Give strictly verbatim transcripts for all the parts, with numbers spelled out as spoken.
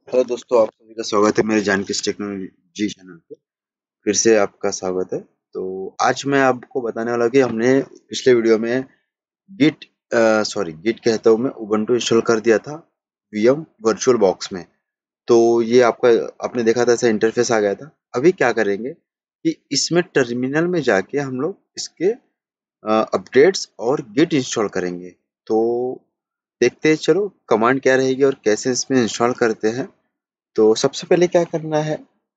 Hello दोस्तों, आप सभी का स्वागत है मेरे जानकीस टेक्नोलॉजी चैनल पे। फिर से आपका स्वागत है। तो आज मैं आपको बताने वाला हूँ कि हमने पिछले वीडियो में गिट सॉरी गिट कहता हूँ मैं उबंटू इंस्टॉल कर दिया था वीएम वर्चुअल बॉक्स में। तो ये आपका आपने देखा था, ऐसा इंटरफेस आ गया था। अभी क्या करेंगे कि इसमें टर्मिनल में जाके हम लोग इसके अपडेट्स और गिट इंस्टॉल करेंगे। तो देखते हैं, चलो कमांड क्या रहेगी और कैसे इसमें इंस्टॉल करते हैं। तो सबसे पहले क्या करना है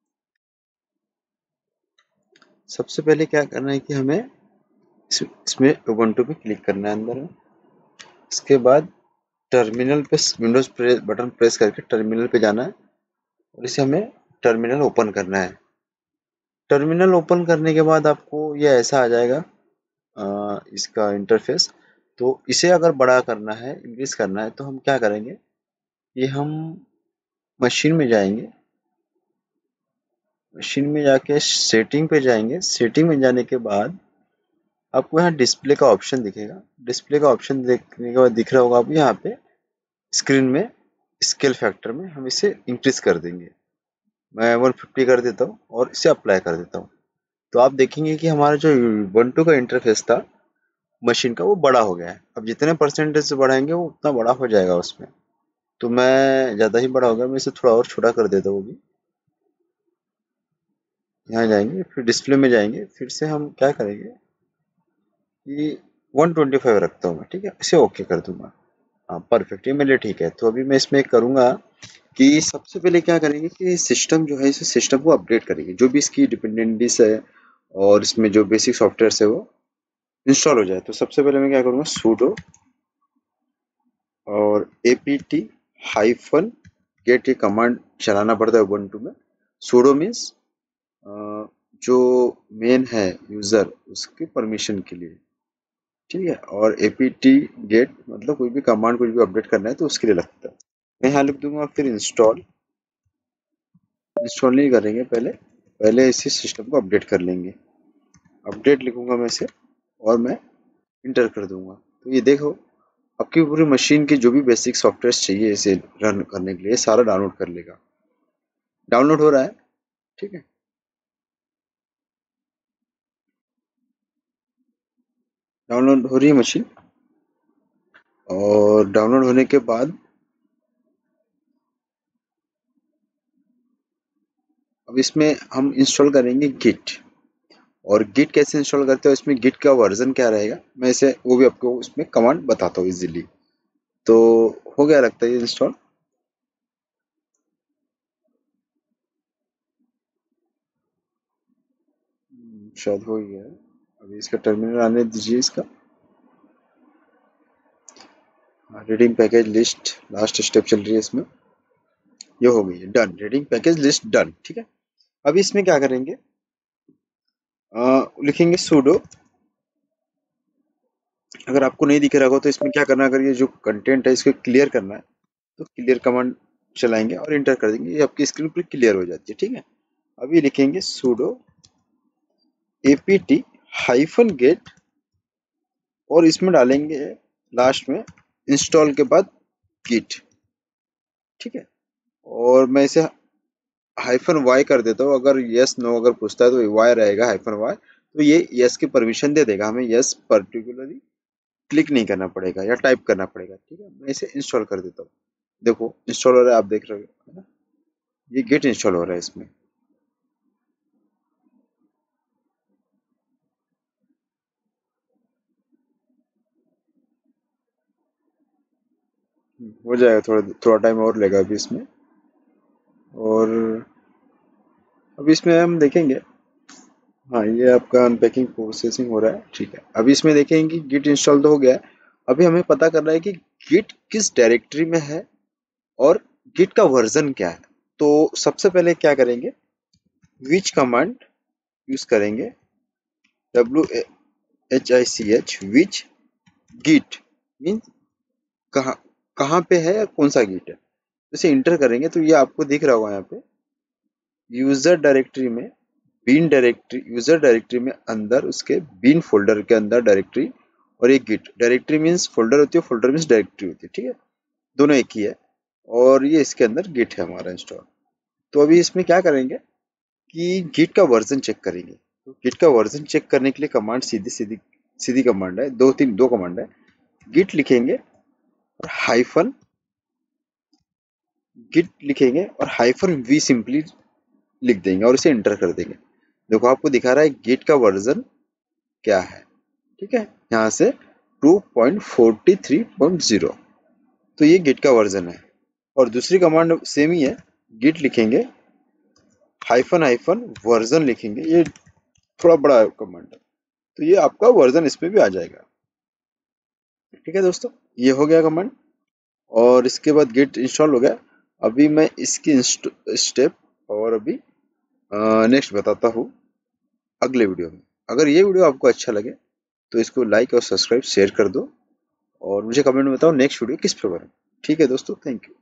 सबसे पहले क्या करना है कि हमें इस, इसमें उबंटू पे क्लिक करना है अंदर में। इसके बाद टर्मिनल पे विंडोज प्रेस बटन प्रेस करके टर्मिनल पे जाना है और इसे हमें टर्मिनल ओपन करना है। टर्मिनल ओपन करने के बाद आपको ये ऐसा आ जाएगा, आ, इसका इंटरफेस। तो इसे अगर बड़ा करना है, इंक्रीज करना है, तो हम क्या करेंगे, ये हम मशीन में जाएंगे। मशीन में जाके सेटिंग पे जाएंगे। सेटिंग में जाने के बाद आपको यहाँ डिस्प्ले का ऑप्शन दिखेगा। डिस्प्ले का ऑप्शन देखने के बाद दिख रहा होगा आपको यहाँ पे स्क्रीन में स्केल फैक्टर में हम इसे इंक्रीज कर देंगे। मैं वन फिफ्टी कर देता हूँ और इसे अप्लाई कर देता हूँ। तो आप देखेंगे कि हमारा जो उबंटू का इंटरफेस था मशीन का, वो बड़ा हो गया है। अब जितने परसेंटेज से बढ़ाएंगे वो उतना बड़ा हो जाएगा उसमें। तो मैं ज़्यादा ही बड़ा हो गया, मैं इसे थोड़ा और छोटा कर देता हूँ। अभी यहाँ जाएंगे, फिर डिस्प्ले में जाएंगे, फिर से हम क्या करेंगे कि वन ट्वेंटी फाइव रखता हूँ मैं, ठीक है, इसे ओके कर दूंगा। हाँ, परफेक्ट, ये मेरे लिए ठीक है। तो अभी मैं इसमें करूँगा कि सबसे पहले क्या करेंगे कि सिस्टम जो है, इस सिस्टम को अपडेट करेंगे। जो भी इसकी डिपेंडेंसीज है और इसमें जो बेसिक सॉफ्टवेयर है वो इंस्टॉल हो जाए। तो सबसे पहले मैं क्या करूँगा, सूडो और एपीटी हाइफन गेट, ये कमांड चलाना पड़ता है उबंटू में। सूडो मीन्स जो मेन है यूज़र, उसकी परमिशन के लिए, ठीक है। और एपीटी गेट मतलब कोई भी कमांड, कुछ भी अपडेट करना है तो उसके लिए लगता है। मैं यहाँ लिख दूंगा फिर इंस्टॉल। इंस्टॉल नहीं करेंगे, पहले पहले इसी सिस्टम को अपडेट कर लेंगे। अपडेट लिखूंगा मैं इसे और मैं इंटर कर दूंगा। तो ये देखो, आपकी पूरी मशीन की जो भी बेसिक सॉफ्टवेयर चाहिए इसे रन करने के लिए सारा डाउनलोड कर लेगा। डाउनलोड हो रहा है, ठीक है। डाउनलोड हो रही है मशीन, और डाउनलोड होने के बाद अब इसमें हम इंस्टॉल करेंगे गिट। और गिट कैसे इंस्टॉल करते हो, इसमें गिट का वर्जन क्या रहेगा, मैं इसे वो भी आपको उसमें कमांड बताता हूँ इजीली। तो हो गया लगता है ये इंस्टॉल। शायद हो ही गया है। अभी इसका टर्मिनल आने दीजिए इसका। Reading package list last step चल रही है इसमें। ये हो गई है done, reading package list done, ठीक है। अभी इसमें क्या करेंगे, आ, लिखेंगे सूडो। अगर आपको नहीं दिख रहा होगा तो इसमें क्या करना है, अगर ये जो कंटेंट है इसको क्लियर करना है तो क्लियर कमांड चलाएंगे और इंटर कर देंगे, ये आपकी स्क्रीन पर क्लियर हो जाती है, ठीक है। अभी लिखेंगे सूडो एपीटी हाइफन गेट और इसमें डालेंगे लास्ट में इंस्टॉल के बाद गिट, ठीक है। और मैं इसे हाइफन वाई कर देता हूँ। अगर यस नो अगर पूछता है तो वाई रहेगा, हाइफन वाई। तो ये यस की परमिशन दे देगा, हमें यस पर्टिकुलरली क्लिक नहीं करना पड़ेगा या टाइप करना पड़ेगा, ठीक है। मैं इसे इंस्टॉल कर देता हूँ। देखो इंस्टॉल हो रहा है, आप देख रहे हो, है ना। ये गेट इंस्टॉल हो रहा है इसमें। हो जाएगा, थोड़ा थोड़ा टाइम और लेगा अभी इसमें। और अभी इसमें हम देखेंगे, हाँ ये आपका अनपैकिंग प्रोसेसिंग हो रहा है, ठीक है। अभी इसमें देखेंगे कि गिट इंस्टॉल तो हो गया है। अभी हमें पता करना है कि गिट किस डायरेक्टरी में है और गिट का वर्जन क्या है। तो सबसे पहले क्या करेंगे, विच कमांड यूज करेंगे, W H I C H which git mean कहाँ कहाँ पे है या कौन सा गिट है। इसे इंटर करेंगे तो ये आपको दिख रहा होगा यहाँ पे यूजर डायरेक्टरी में, बीन डायरेक्टरी, यूजर डायरेक्टरी में अंदर उसके बीन फोल्डर के अंदर डायरेक्टरी, और एक गिट। डायरेक्टरी मीन्स फोल्डर होती है, फोल्डर मीन्स डायरेक्टरी होती है, ठीक है। दोनों एक ही है। और ये इसके अंदर गिट है हमारा इंस्टॉल। तो अभी इसमें क्या करेंगे कि गिट का वर्जन चेक करेंगे। तो गिट का वर्जन चेक करने के लिए कमांड सीधी सीधी सीधी कमांड है, दो तीन दो कमांड है। गिट लिखेंगे और हाइफन गिट लिखेंगे और हाइफन वी सिंपली लिख देंगे और इसे एंटर कर देंगे। देखो आपको दिखा रहा है गिट का वर्जन क्या है, ठीक है, यहाँ से two point four three point zero. तो ये गिट का वर्जन है। और दूसरी कमांड सेम ही है, गिट लिखेंगे हाइफन हाइफन वर्जन लिखेंगे, ये थोड़ा बड़ा कमांड है, तो ये आपका वर्जन इसमें भी आ जाएगा। ठीक है दोस्तों, ये हो गया कमांड और इसके बाद गिट इंस्टॉल हो गया। अभी मैं इसकी स्टेप और अभी नेक्स्ट बताता हूँ अगले वीडियो में। अगर ये वीडियो आपको अच्छा लगे तो इसको लाइक और सब्सक्राइब शेयर कर दो और मुझे कमेंट में बताओ नेक्स्ट वीडियो किस पे बने। ठीक है दोस्तों, थैंक यू।